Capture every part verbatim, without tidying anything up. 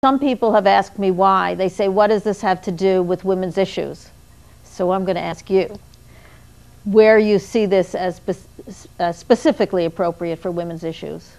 Some people have asked me why. They say, what does this have to do with women's issues? So I'm going to ask you, where you see this as spe uh, specifically appropriate for women's issues?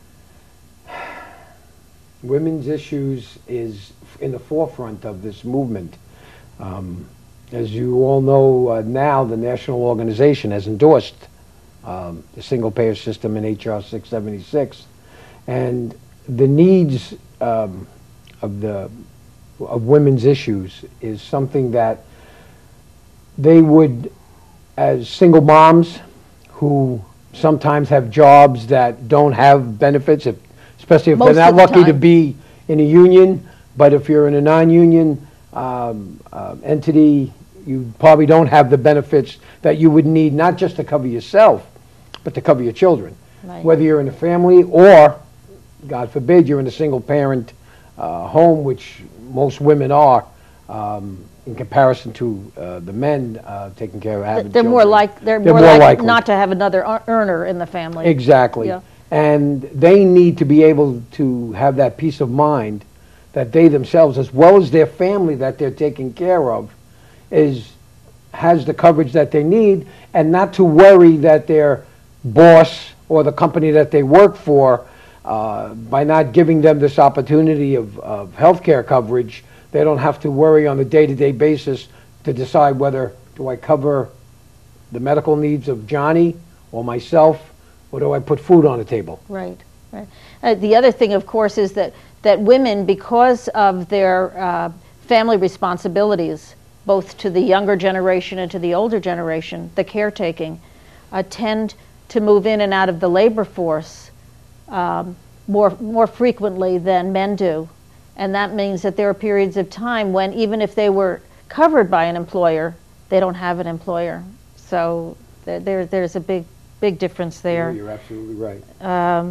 Women's issues is in the forefront of this movement. Um, as you all know uh, now, the national organization has endorsed um, the single-payer system in H R six seventy-six, and the needs um, of the of women's issues is something that they would, as single moms who sometimes have jobs that don't have benefits, if, especially if Most they're not of the lucky to time. be in a union, but if you're in a non-union um, uh, entity, you probably don't have the benefits that you would need, not just to cover yourself, but to cover your children. Right. Whether you're in a family or, God forbid, you're in a single-parent uh, home, which most women are, um, in comparison to uh, the men uh, taking care of having They're children. more like they're, They're more, more like likely. not to have another ear- earner in the family. Exactly. Yeah. And they need to be able to have that peace of mind that they themselves, as well as their family that they're taking care of, is has the coverage that they need, and not to worry that their boss or the company that they work for, uh, by not giving them this opportunity of, of health care coverage, they don't have to worry on a day-to-day basis to decide whether, do I cover the medical needs of Johnny or myself, or do I put food on the table? Right, right. Uh, the other thing, of course, is that, that women, because of their uh, family responsibilities, both to the younger generation and to the older generation, the caretaking, uh, tend to move in and out of the labor force um, more, more frequently than men do. And that means that there are periods of time when, even if they were covered by an employer, they don't have an employer. So there, there there's a big, big difference there. You're absolutely right. Um,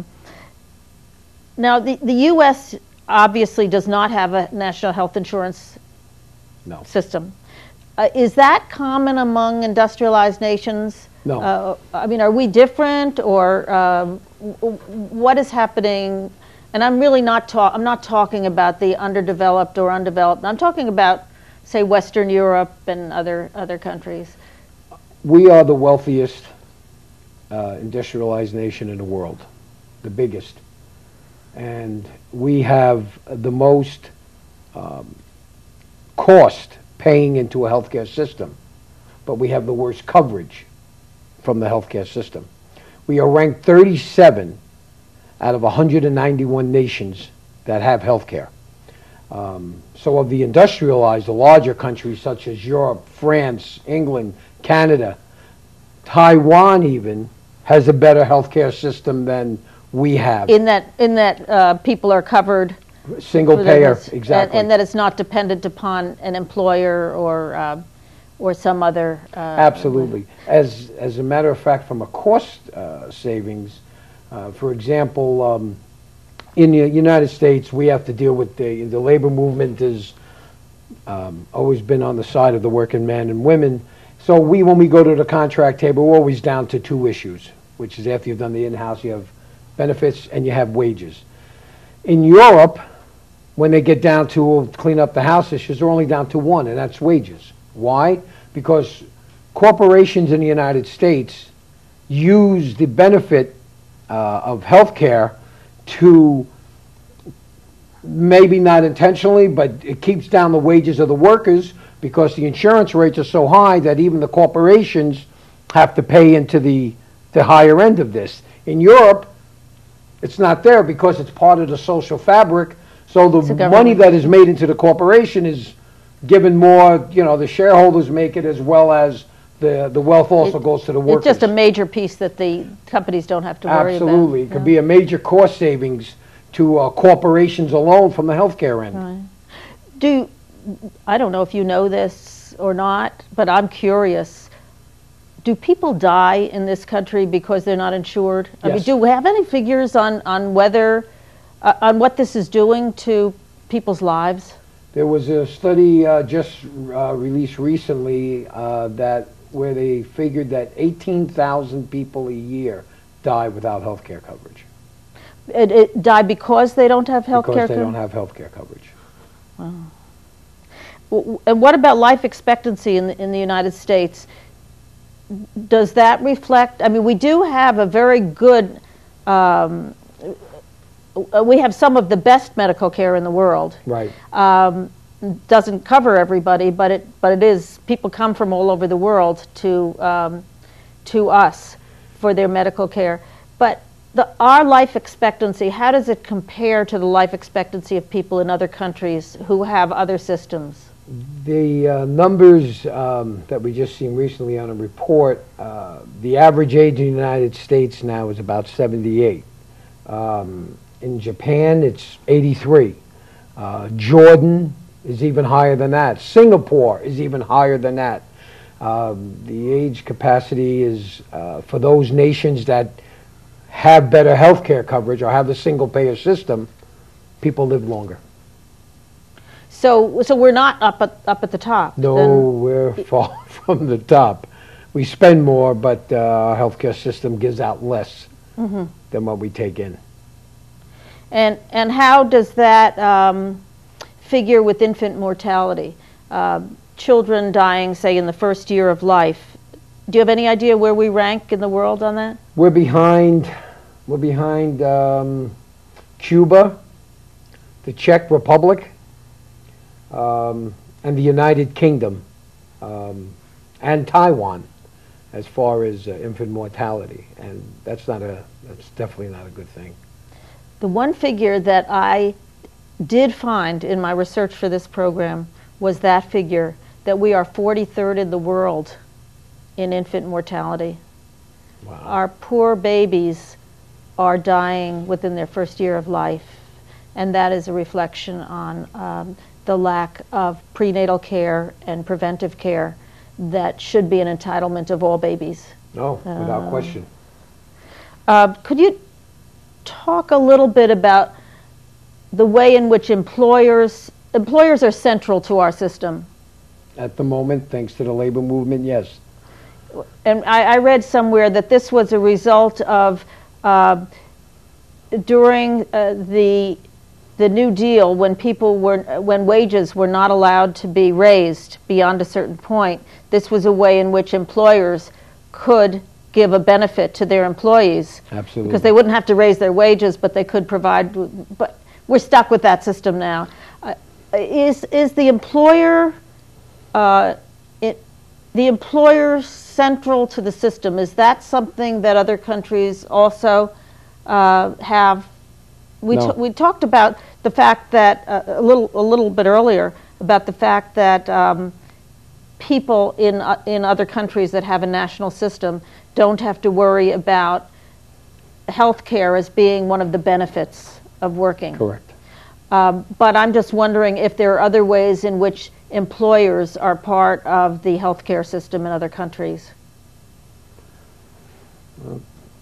now, the, the U S obviously does not have a national health insurance No. system. Uh, is that common among industrialized nations? No. Uh, I mean, are we different, or um, w what is happening? And I'm really not talk. I'm not talking about the underdeveloped or undeveloped. I'm talking about, say, Western Europe and other other countries. We are the wealthiest uh, industrialized nation in the world, the biggest, and we have the most um, cost paying into a healthcare system, but we have the worst coverage from the healthcare system. We are ranked thirty-seven out of one hundred ninety-one nations that have healthcare. Um, so of the industrialized, the larger countries such as Europe, France, England, Canada, Taiwan even has a better healthcare system than we have. In that, in that uh, people are covered. Single for payer, this, exactly. and, and that it's not dependent upon an employer or uh, or some other. Uh, Absolutely. As as a matter of fact, from a cost uh, savings, uh, for example, um, in the United States, we have to deal with the the labor movement has um, always been on the side of the working men and women. So we, when we go to the contract table, we're always down to two issues, which is after you've done the in-house, you have benefits and you have wages. In Europe, when they get down to clean up the house issues, they're only down to one, and that's wages. Why? Because corporations in the United States use the benefit uh, of health care to, maybe not intentionally, but it keeps down the wages of the workers because the insurance rates are so high that even the corporations have to pay into the, the higher end of this. In Europe, it's not there because it's part of the social fabric. So the money that is made into the corporation is given more, you know, the shareholders make it, as well as the, the wealth also it, goes to the workers. It's just a major piece that the companies don't have to worry Absolutely. about. Absolutely. It could be a major cost savings to uh, corporations alone from the healthcare end. Right. Do, I don't know if you know this or not, but I'm curious. Do people die in this country because they're not insured? I mean, Yes. do we have any figures on, on whether, uh, on what this is doing to people's lives? There was a study uh, just uh, released recently uh, that where they figured that eighteen thousand people a year die without health care coverage. It, it die because they don't have health care? Because they don't have health care coverage. Wow. W- And what about life expectancy in the, in the United States? Does that reflect, I mean, we do have a very good, um, we have some of the best medical care in the world. Right. Um, doesn't cover everybody, but it, but it is, people come from all over the world to, um, to us for their medical care. But the, our life expectancy, how does it compare to the life expectancy of people in other countries who have other systems? The uh, numbers um, that we just seen recently on a report, uh, the average age in the United States now is about seventy-eight. Um, in Japan, it's eighty-three. Uh, Jordan is even higher than that. Singapore is even higher than that. Um, the age capacity is, uh, for those nations that have better health care coverage or have the single-payer system, people live longer. So, so we're not up at, up at the top? No, then? we're far from the top. We spend more, but uh, our healthcare system gives out less mm-hmm. than what we take in. And, and how does that um, figure with infant mortality? Uh, children dying, say, in the first year of life. Do you have any idea where we rank in the world on that? We're behind, we're behind um, Cuba, the Czech Republic, um, and the United Kingdom, um, and Taiwan, as far as uh, infant mortality. And that's not a, that's definitely not a good thing. The one figure that I did find in my research for this program was that figure, that we are forty-third in the world in infant mortality. Wow. Our poor babies are dying within their first year of life, and that is a reflection on um, the lack of prenatal care and preventive care that should be an entitlement of all babies. No, without uh, question. Uh, could you talk a little bit about the way in which employers, employers are central to our system? At the moment, thanks to the labor movement, yes. And I, I read somewhere that this was a result of uh, during uh, the the New Deal, when people were when wages were not allowed to be raised beyond a certain point. This was a way in which employers could give a benefit to their employees. Absolutely. Because they wouldn't have to raise their wages, but they could provide. But we're stuck with that system now. Uh, is is the employer uh, it the employer central to the system? Is that something that other countries also uh, have? We No. t we talked about the fact that uh, a little a little bit earlier about the fact that um, people in uh, in other countries that have a national system don't have to worry about health care as being one of the benefits of working. Correct. Um, but I'm just wondering if there are other ways in which employers are part of the healthcare system in other countries. Well,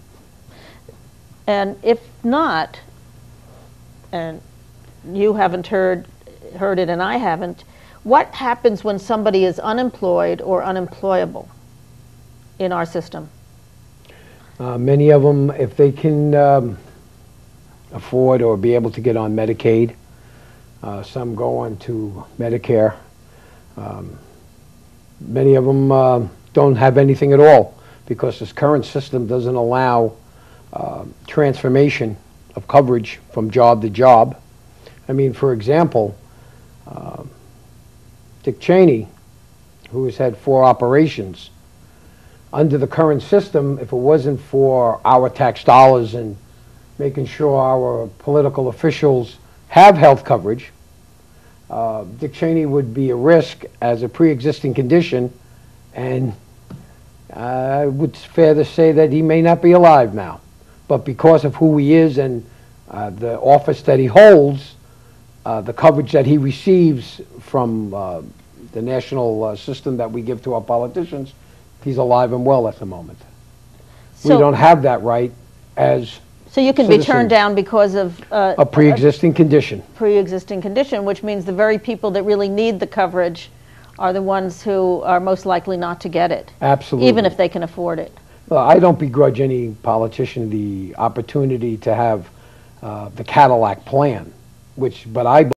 and if not, and you haven't heard heard it and I haven't, what happens when somebody is unemployed or unemployable in our system? Uh, many of them, if they can um, afford or be able to get on Medicaid, uh, some go on to Medicare. Um, many of them uh, don't have anything at all because this current system doesn't allow uh, transformation of coverage from job to job. I mean, for example, uh, Dick Cheney, who has had four operations, under the current system, if it wasn't for our tax dollars and making sure our political officials have health coverage, uh, Dick Cheney would be a risk as a pre-existing condition, and uh, it's fair to say that he may not be alive now. But because of who he is and uh, the office that he holds, uh, the coverage that he receives from uh, the national uh, system that we give to our politicians, he's alive and well at the moment. So we don't have that right as So you can be turned down because of uh, a pre-existing condition. Pre-existing condition, which means the very people that really need the coverage are the ones who are most likely not to get it. Absolutely. Even if they can afford it. Well, I don't begrudge any politician the opportunity to have uh, the Cadillac plan, which, but I